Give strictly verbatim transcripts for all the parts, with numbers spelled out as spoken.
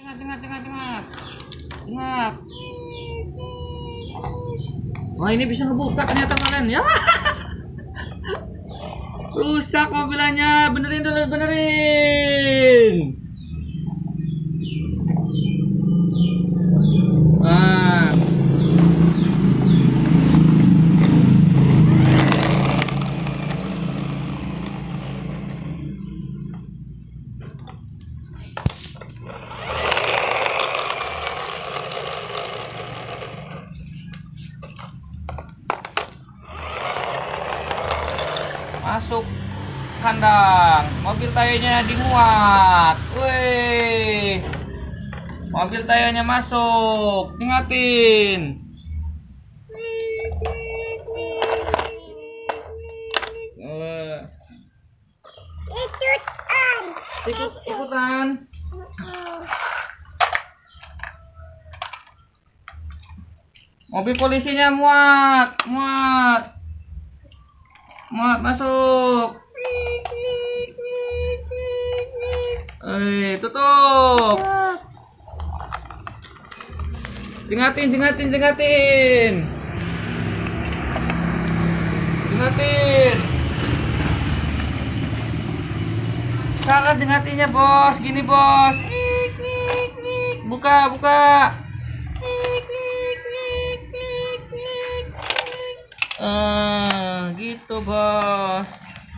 cengat, cengat, cengat, cengat. Cengat. Wah, ini bisa ngebuka ternyata kalian ya. Rusak mobilannya, benerin dulu, benerin. Nah. Masuk kandang, mobil tayonya dimuat. Wih, mobil tayonya masuk, cengatin. Ikutan. Ikut ikutan. Mobil polisinya muat, muat. Muat masuk. Eh, tutup. Cengatin, cengatin, cengatin. Cengatin. Salah cengatinnya, Bos. Gini, Bos. Buka, buka. Eh, gitu, Bos.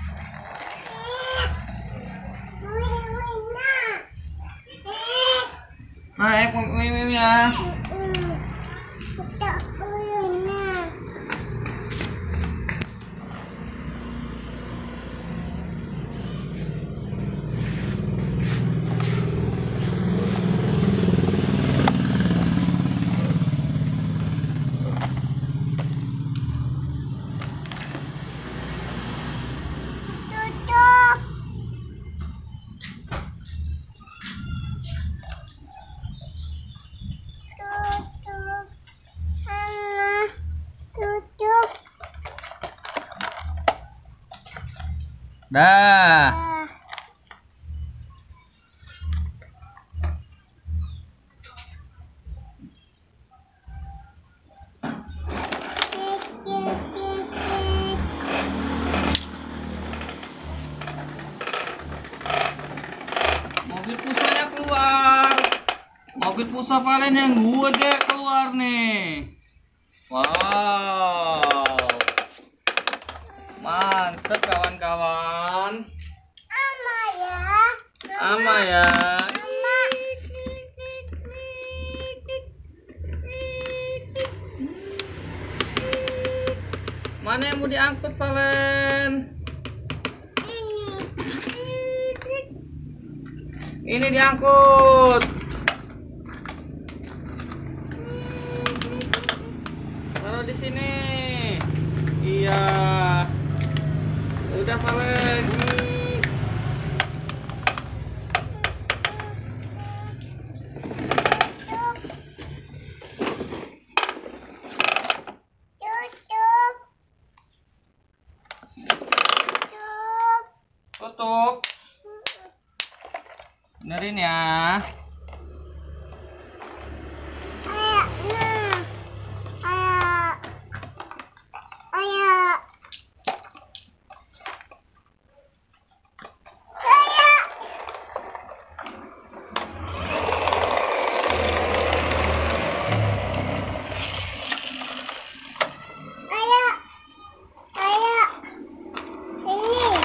Naik, mimi ya. Dah. Mobil pusanya keluar. Mobil pusa Valen yang gede keluar nih. Wow. Mantep kawan-kawan. Ama ya. Ama ya. Mana yang mau diangkut, Valen? Ini. Ini diangkut. Taruh di sini. Iya. Udah, Valen. Tutup. Tutup. Benerin ya. Ayak, nah. Ayak. Ayak. Ayak. Ayak. Ayak. Ini. Ini.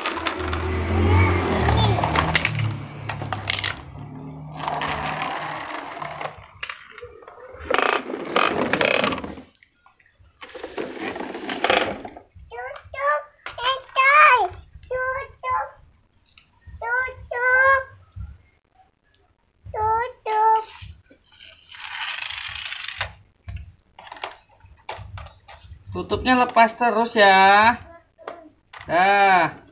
Tutup. Ekai. Tutup. Tutup. Tutup. Tutupnya lepas terus ya. Dah.